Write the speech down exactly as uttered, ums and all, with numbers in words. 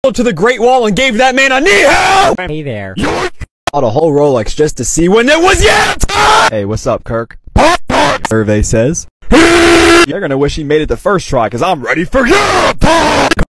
to the Great Wall and gave that man a knee-how! Hey there. Bought a whole Rolex just to see when it was yeah time! Hey, what's up, Kirk? Survey says you're gonna wish he made it the first try, cause I'm ready for you!